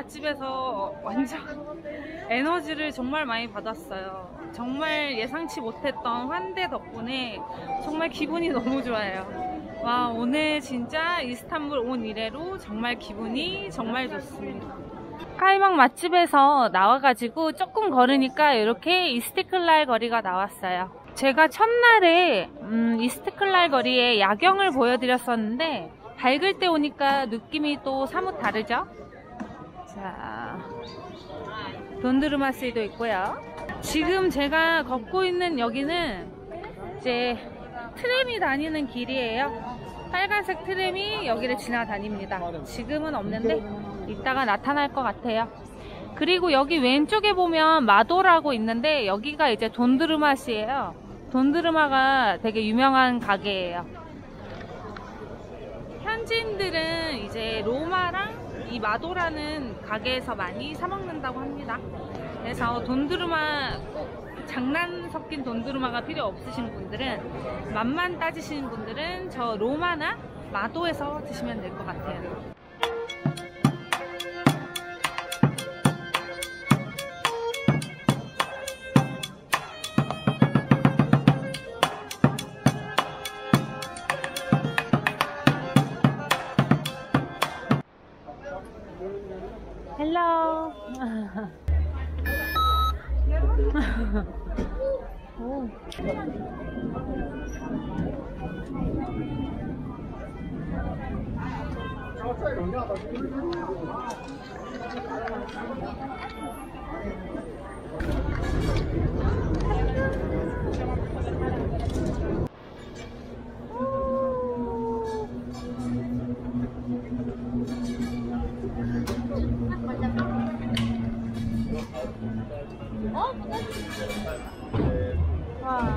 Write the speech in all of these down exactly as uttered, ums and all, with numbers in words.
맛집에서 완전 에너지를 정말 많이 받았어요. 정말 예상치 못했던 환대 덕분에 정말 기분이 너무 좋아요. 와, 오늘 진짜 이스탄불 온 이래로 정말 기분이 정말 좋습니다. 카이막 맛집에서 나와가지고 조금 걸으니까 이렇게 이스티클랄 거리가 나왔어요. 제가 첫날에 음, 이스티클랄 거리에 야경을 보여드렸었는데 밝을 때 오니까 느낌이 또 사뭇 다르죠? 자, 돈두르마스도 있고요. 지금 제가 걷고 있는 여기는 이제 트램이 다니는 길이에요. 빨간색 트램이 여기를 지나다닙니다. 지금은 없는데 이따가 나타날 것 같아요. 그리고 여기 왼쪽에 보면 마도라고 있는데 여기가 이제 돈두르마스예요. 돈두르마가 되게 유명한 가게예요. 현지인들은 이제 로마랑 이 마도라는 가게에서 많이 사 먹는다고 합니다. 그래서 돈두르마 꼭 장난 섞인 돈두르마가 필요 없으신 분들은, 맛만 따지시는 분들은 저 로마나 마도에서 드시면 될 것 같아요. 헬로. 오. 와.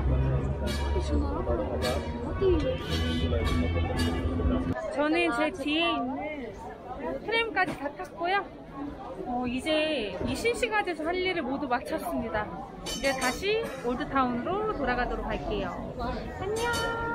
저는 제 뒤에 있는 트램까지 다 탔고요. 어, 이제 이 신시가지에서 할 일을 모두 마쳤습니다. 이제 다시 올드타운으로 돌아가도록 할게요. 안녕.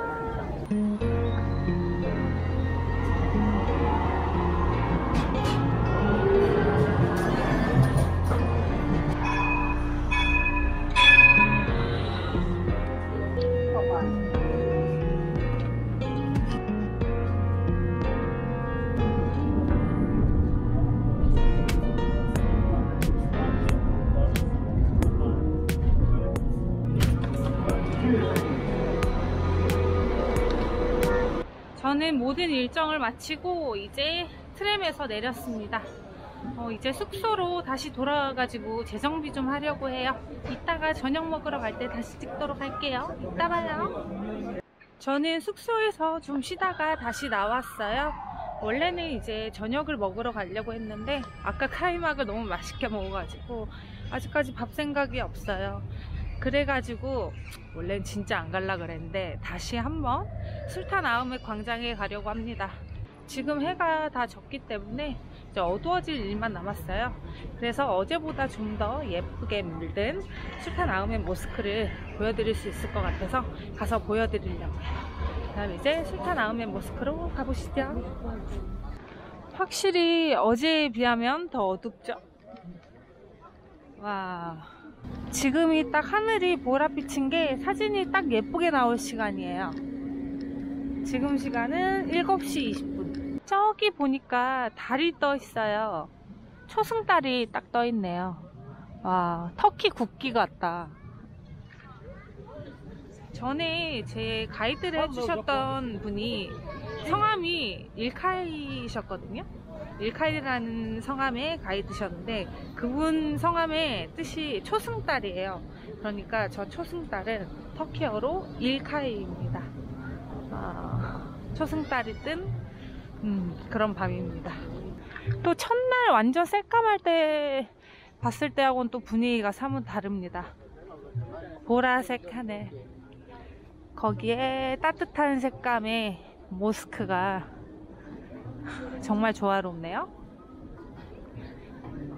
저는 모든 일정을 마치고 이제 트램에서 내렸습니다. 어, 이제 숙소로 다시 돌아가가지고 재정비 좀 하려고 해요. 이따가 저녁 먹으러 갈 때 다시 찍도록 할게요. 이따 봐요. 저는 숙소에서 좀 쉬다가 다시 나왔어요. 원래는 이제 저녁을 먹으러 가려고 했는데 아까 카이막을 너무 맛있게 먹어가지고 아직까지 밥 생각이 없어요. 그래가지고 원래는 진짜 안 갈라 그랬는데 다시 한번 술탄 아흐메드 광장에 가려고 합니다. 지금 해가 다 졌기 때문에 이제 어두워질 일만 남았어요. 그래서 어제보다 좀 더 예쁘게 물든 술탄 아흐메드 모스크를 보여드릴 수 있을 것 같아서 가서 보여드리려고요. 그럼 이제 술탄 아흐메드 모스크로 가보시죠. 확실히 어제에 비하면 더 어둡죠? 와, 지금이 딱 하늘이 보랏빛인 게 사진이 딱 예쁘게 나올 시간이에요. 지금 시간은 일곱 시 이십 분. 저기 보니까 달이 떠 있어요. 초승달이 딱 떠 있네요. 와, 터키 국기 같다. 전에 제 가이드를 해주셨던 분이 성함이 일카이셨거든요. 일카이라는 성함의 가이드셨는데 그분 성함의 뜻이 초승달이에요. 그러니까 저 초승달은 터키어로 일카이입니다. 어, 초승달이 뜬 음, 그런 밤입니다. 또 첫날 완전 새까말 때 봤을 때하고는 또 분위기가 사뭇 다릅니다. 보라색 하늘, 거기에 따뜻한 색감의 모스크가 정말 조화롭네요.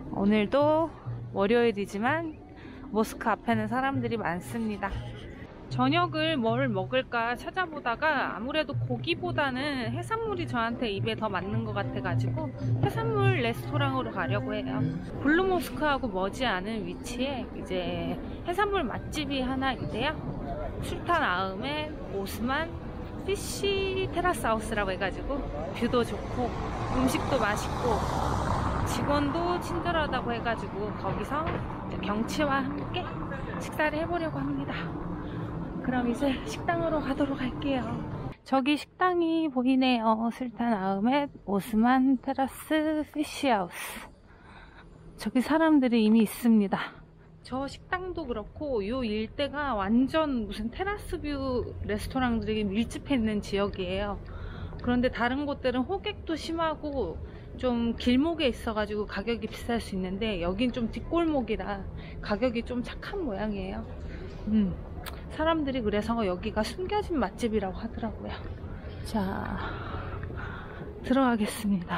오늘도 월요일이지만 모스크 앞에는 사람들이 많습니다. 저녁을 뭘 먹을까 찾아보다가 아무래도 고기보다는 해산물이 저한테 입에 더 맞는 것 같아가지고 해산물 레스토랑으로 가려고 해요. 블루모스크하고 머지않은 위치에 이제 해산물 맛집이 하나 있대요. 술탄 아흐메 오스만 피쉬 테라스 하우스라고 해가지고 뷰도 좋고 음식도 맛있고 직원도 친절하다고 해가지고 거기서 경치와 함께 식사를 해보려고 합니다. 그럼 이제 식당으로 가도록 할게요. 저기 식당이 보이네요. 술탄 아흐메 오스만 테라스 피쉬하우스. 저기 사람들이 이미 있습니다. 저 식당도 그렇고 요 일대가 완전 무슨 테라스 뷰 레스토랑들이 밀집해 있는 지역이에요. 그런데 다른 곳들은 호객도 심하고 좀 길목에 있어가지고 가격이 비쌀 수 있는데 여긴 좀 뒷골목이라 가격이 좀 착한 모양이에요. 음, 사람들이 그래서 여기가 숨겨진 맛집이라고 하더라고요. 자, 들어가겠습니다.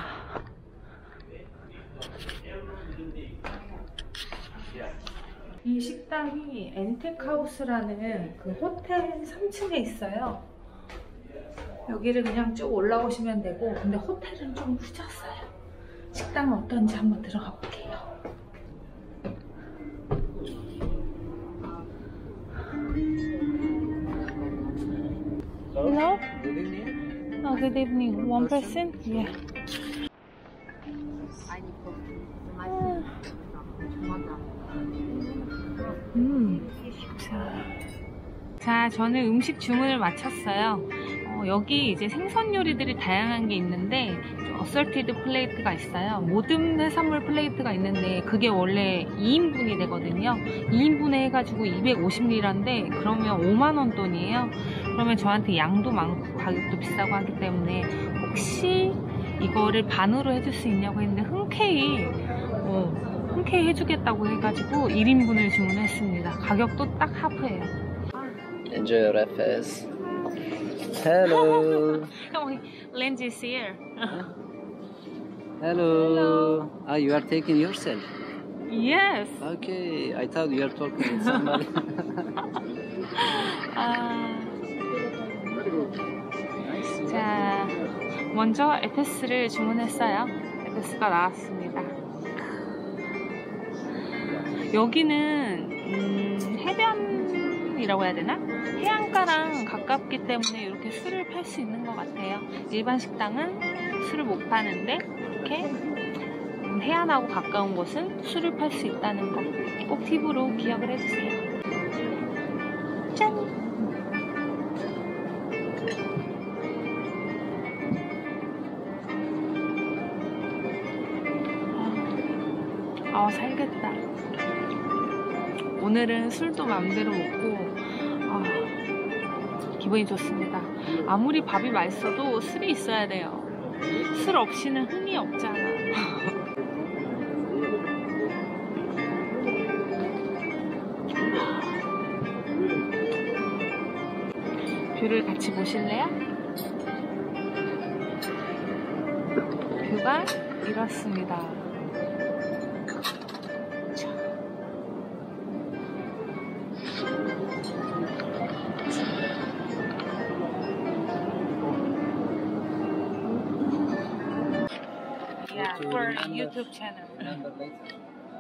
이 식당이 엔텍하우스라는 그 호텔 삼 층에 있어요. 여기를 그냥 쭉 올라오시면 되고, 근데 호텔은 좀 후졌어요. 식당은 어떤지 한번 들어가 볼게요. Hello? Good evening. Oh, good evening. One person? Yeah. 음. 자, 자, 저는 음식 주문을 마쳤어요. 어, 여기 이제 생선 요리들이 다양한 게 있는데 어설티드 플레이트가 있어요. 모듬 해산물 플레이트가 있는데 그게 원래 이 인분이 되거든요. 이 인분에 해가지고 이백오십 리라인데 그러면 오만 원 돈이에요. 그러면 저한테 양도 많고 가격도 비싸고 하기 때문에 혹시 이거를 반으로 해줄 수 있냐고 했는데 흔쾌히 어, 흔쾌히 해주겠다고 해가지고 일 인분을 주문했습니다. 가격도 딱 하프예요. Enjoy your breakfast. Hello. Come on, Lenz is here. Hello. Ah, you are taking yourself. Yes. Okay, I thought you are talking with somebody. 아, 자, 먼저 에페스를 주문했어요. 에페스가 나왔습니다. 여기는 음, 해변이라고 해야 되나? 해안가랑 가깝기 때문에 이렇게 술을 팔 수 있는 것 같아요. 일반 식당은 술을 못 파는데 이렇게 음, 해안하고 가까운 곳은 술을 팔 수 있다는 거 꼭 팁으로 기억을 해주세요. 짠! 아, 살겠다. 오늘은 술도 맘대로 먹고 아, 기분이 좋습니다. 아무리 밥이 맛있어도 술이 있어야 돼요. 술 없이는 흥이 없잖아. 뷰를 같이 보실래요? 뷰가 이렇습니다. Yeah, for YouTube channel. Remember later.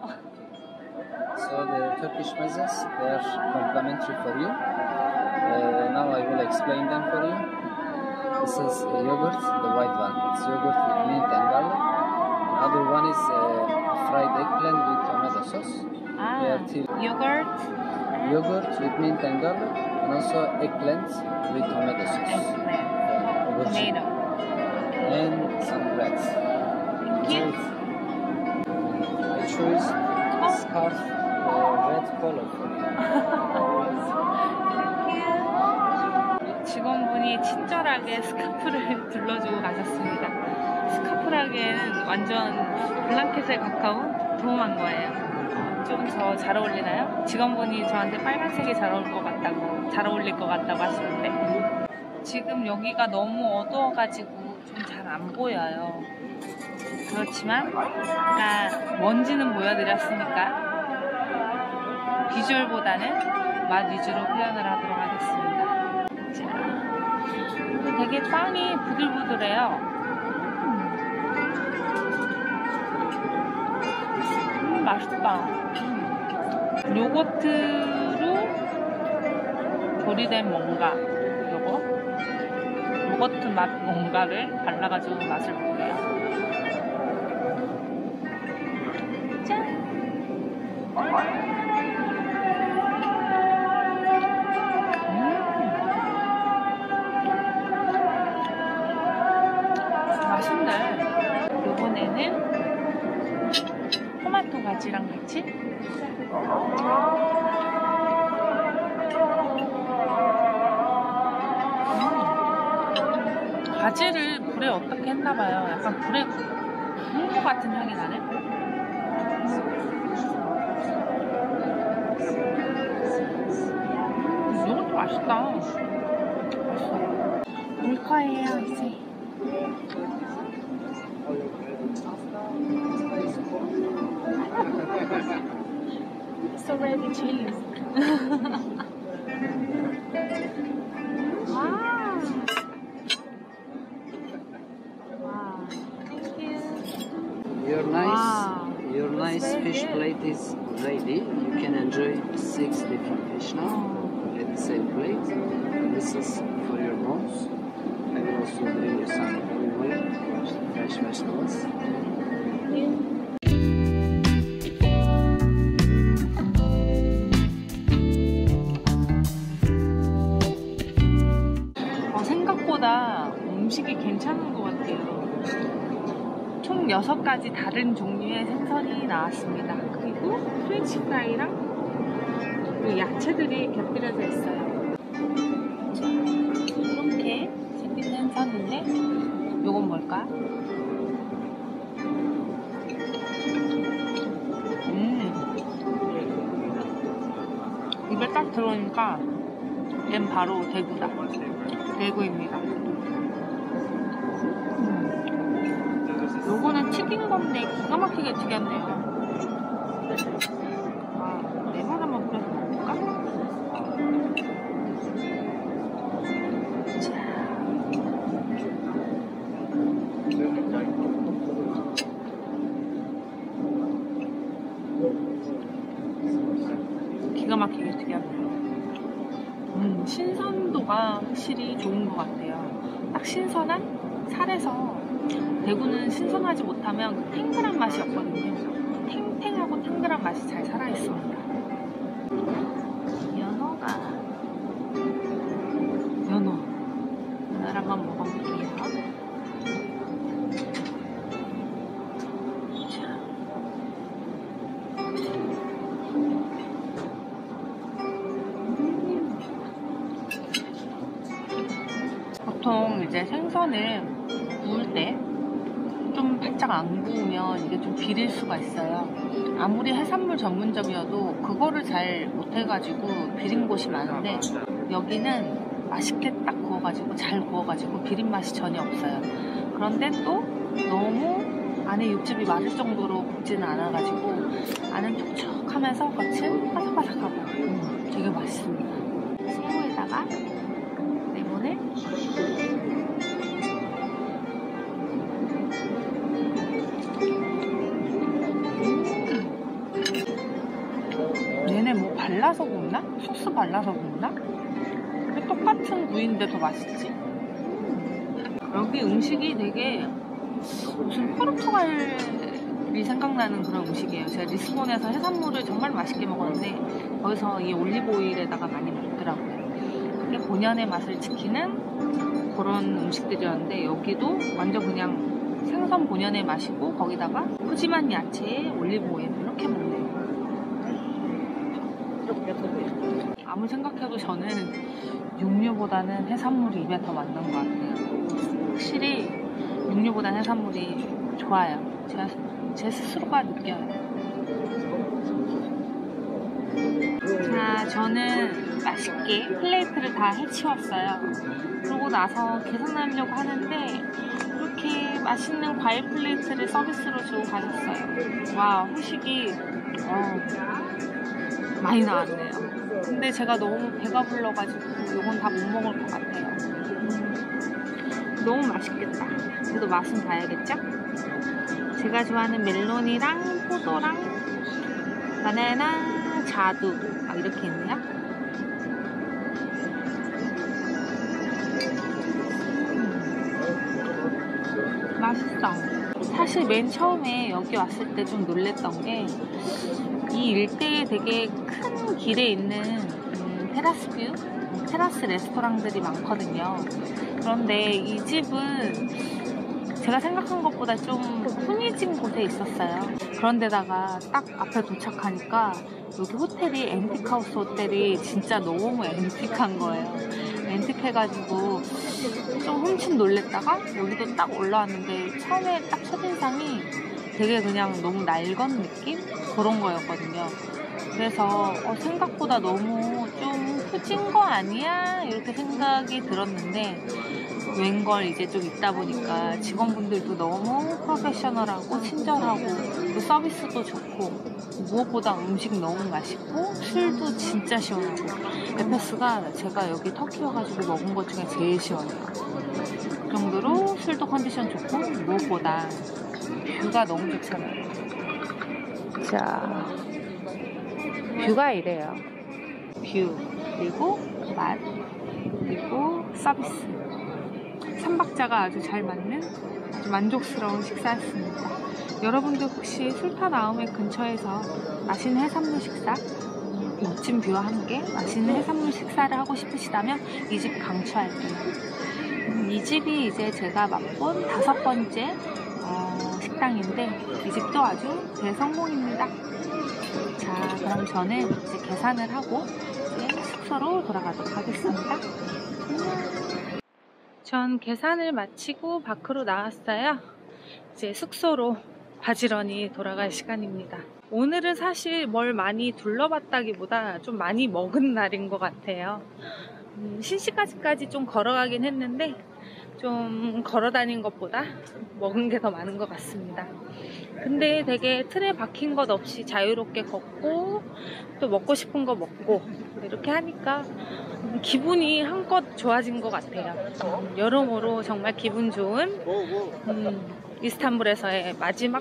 So the Turkish mezes, they are complimentary for you. Uh, now I will explain them for you. This is uh, yogurt, the white one. It's yogurt with mint and garlic. Another one is uh, fried eggplant with tomato sauce. Ah, They are till yogurt. yogurt with mint and garlic, and also eggplant with tomato sauce. Eggplant. Yeah, aubergine. Tomato. And some bread. Thank you. I choose a scarf, uh, red color for you. 직원분이 친절하게 스카프를 둘러주고 가셨습니다. 스카프라기에는 완전 블랑켓에 가까운 도톰한 거예요. 좀 더 잘 어울리나요? 직원분이 저한테 빨간색이 잘 어울릴 것 같다고, 잘 어울릴 것 같다고 하시는데 지금 여기가 너무 어두워가지고 좀 잘 안 보여요. 그렇지만 아까 먼지는 보여드렸으니까 비주얼보다는 맛 위주로 표현을 하도록 하겠습니다. 자, 되게 빵이 부들부들해요. 음, 맛있다. 음. 요거트로 조리된 뭔가, 요거 요거트 맛 뭔가를 발라가지고 맛을 볼게요. 짠! 음. 맛있네. 요번에는 토마토 가지랑 같이 가지를 불에 어떻게 했나봐요. 약간 불에 구운 것 같은 향이 나네. 음, 이것도 맛있다. 맛있어. 올 거예요, 이제. It's already cheese. Wow. Wow. Thank you. Your nice, Wow. your nice very fish good. plate is ready. You can enjoy six different fish now at the same plate. This is for your bones. I will also bring you some olive oil, fresh vegetables. 어, 생각보다 음식이 괜찮은 것 같아요. 총 여섯 가지 다른 종류의 생선이 나왔습니다. 그리고 프렌치 프라이랑 그 야채들이 곁들여져 있어요. 자, 이렇게 생긴 생선인데 요건 뭘까? 음, 입에 딱 들어오니까 얜 바로 대구다. 대구입니다. 음. 요거는 튀긴 건데 기가 막히게 튀겼네요. 아, 레몬 한번 뿌려서 먹을까? 자. 기가 막히게 튀겼네요. 음, 신선도가 확실히 좋은 것 같아요. 딱 신선한 살에서 대구는 신선하지 못하면 그 탱글한 맛이 없거든요. 탱탱하고 탱글한 맛이 잘 살아있습니다. 연어가 연어 연어를 한번 먹어볼게요. 자. 보통 이제 생선을 구울 때 좀 바짝 안 구우면 이게 좀 비릴 수가 있어요. 아무리 해산물 전문점이어도 그거를 잘 못해가지고 비린 곳이 많은데 여기는 맛있게 딱 구워가지고 잘 구워가지고 비린 맛이 전혀 없어요. 그런데 또 너무 안에 육즙이 맞을 정도로 굽지는 않아가지고 안은 촉촉하면서 겉은 바삭바삭하고 음, 되게 맛있습니다. 새우에다가 레몬을 얘네 뭐 발라서 굽나? 소스 발라서 굽나? 왜 똑같은 구이인데 더 맛있지? 여기 음식이 되게 무슨 포르투갈이 생각나는 그런 음식이에요. 제가 리스본에서 해산물을 정말 맛있게 먹었는데 거기서 이 올리브오일에다가 많이 먹더라고요. 그게 본연의 맛을 지키는 그런 음식들이었는데 여기도 완전 그냥 생선 본연의 맛이고 거기다가 푸짐한 야채에 올리브오일 이렇게 먹네요. 아무리 생각해도 저는 육류보다는 해산물이 입에 더 맞는 것 같아요. 확실히 육류보다는 해산물이 좋아요. 제가, 제 스스로가 느껴요. 자, 저는 맛있게 플레이트를 다 해치웠어요. 그러고 나서 계산하려고 하는데 이렇게 맛있는 과일 플레이트를 서비스로 주고 가셨어요. 와, 후식이 어, 많이 나왔네요. 근데 제가 너무 배가 불러가지고 이건 다 못 먹을 것 같아요. 음, 너무 맛있겠다. 그래도 맛은 봐야겠죠? 제가 좋아하는 멜론이랑 포도랑 바나나, 자두 아, 이렇게 있네요. 음, 맛있어. 사실 맨 처음에 여기 왔을 때 좀 놀랬던 게 이 일대에 되게 큰 길에 있는 음, 테라스 뷰? 테라스 레스토랑들이 많거든요. 그런데 이 집은 제가 생각한 것보다 좀 훈이진 곳에 있었어요. 그런데다가 딱 앞에 도착하니까 여기 호텔이 앤틱하우스 호텔이 진짜 너무 앤틱한 거예요. 앤틱해가지고 좀 훔친 놀랬다가 여기도 딱 올라왔는데 처음에 딱 첫인상이 되게 그냥 너무 낡은 느낌? 그런 거였거든요. 그래서 어, 생각보다 너무 좀 후진 거 아니야? 이렇게 생각이 들었는데 웬걸 이제 좀 있다 보니까 직원분들도 너무 프로페셔널하고 친절하고 또 서비스도 좋고 무엇보다 음식 너무 맛있고 술도 진짜 시원하고 에페스가 제가 여기 터키 와가지고 먹은 것 중에 제일 시원해요. 그 정도로 술도 컨디션 좋고 무엇보다 뷰가 너무 좋잖아요. 자, 뷰가 이래요. 뷰 그리고 맛 그리고 서비스 삼박자가 아주 잘 맞는 아주 만족스러운 식사였습니다. 여러분들 혹시 술타 나움의 근처에서 맛있는 해산물 식사 멋진 뷰와 함께 맛있는 해산물 식사를 하고 싶으시다면 이 집 강추할게요. 음, 이 집이 이제 제가 맛본 다섯 번째 어, 식당인데 이 집도 아주 대성공입니다. 자, 그럼 저는 이제 계산을 하고 이제 숙소로 돌아가도록 하겠습니다. 전 계산을 마치고 밖으로 나왔어요. 이제 숙소로 바지런히 돌아갈 시간입니다. 오늘은 사실 뭘 많이 둘러봤다기보다 좀 많이 먹은 날인 것 같아요. 음, 신시가지까지 좀 걸어가긴 했는데 좀 걸어다닌 것보다 먹은 게 더 많은 것 같습니다. 근데 되게 틀에 박힌 것 없이 자유롭게 걷고 또 먹고 싶은 거 먹고 이렇게 하니까 기분이 한껏 좋아진 것 같아요. 음, 여러모로 정말 기분 좋은 음, 이스탄불에서의 마지막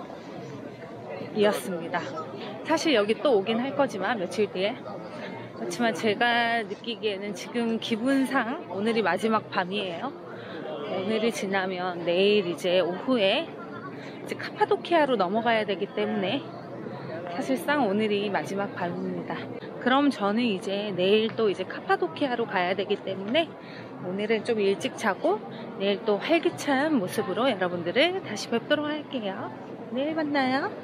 밤이었습니다. 사실 여기 또 오긴 할 거지만 며칠 뒤에 그렇지만 제가 느끼기에는 지금 기분상 오늘이 마지막 밤이에요. 오늘이 지나면 내일 이제 오후에 이제 카파도키아로 넘어가야 되기 때문에 사실상 오늘이 마지막 밤입니다. 그럼 저는 이제 내일 또 이제 카파도키아로 가야 되기 때문에 오늘은 좀 일찍 자고 내일 또 활기찬 모습으로 여러분들을 다시 뵙도록 할게요. 내일 만나요.